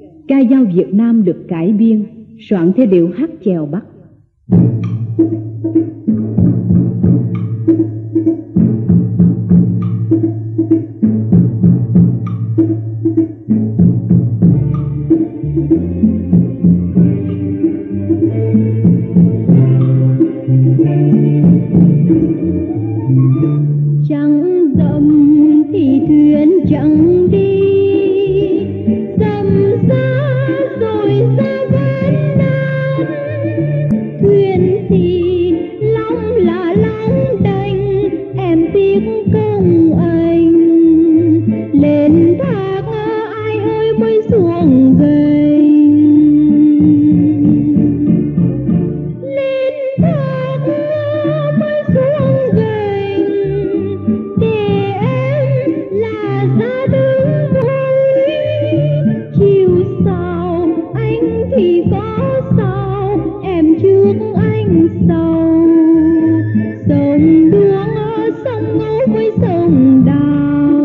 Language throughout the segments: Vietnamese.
ca dao Việt Nam được cải biên, soạn theo điệu hát chèo Bắc. Trăng rộng thì thuyền chẳng đi, dầm xa rồi ra bên Nam. Thuyền thì long là long đành, em tiếc công anh. Lên thác ai ơi mới xuồng gầy, lên thác mới xuồng gầy. Để em là ra đứng vui, chiều sao anh thì có sao, em trước anh sau. Sông Đuống sông Ngô với sông Đào,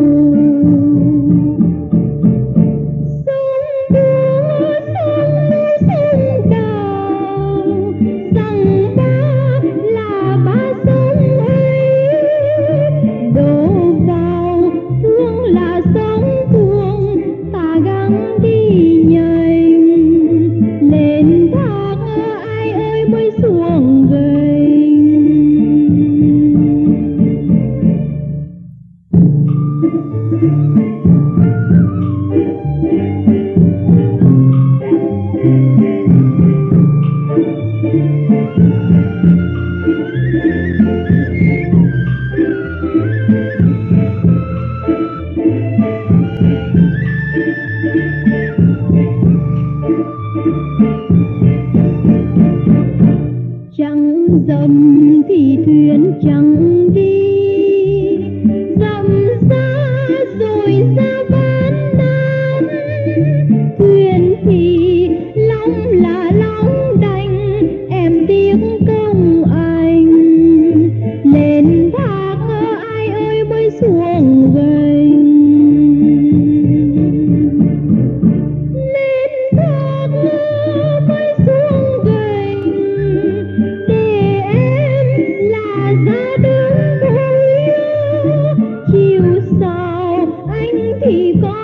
sông Đuống sông Ngô sông Đào. Rằng ba là ba sông ấy, đổ vào thương là sống thương, ta gắng đi nhảy. Lên thác ai ơi mới xuồng gầy. Trăng rằm thì thuyền chẳng đi, dầm xa rồi ra bên Nam. Thuyền thì long là long đành, em tiếc công anh. Lên thác ai ơi mới xuồng gầy, lên thác mới xuồng gầy. Để em là ra đứng vui, chiều sao anh thì có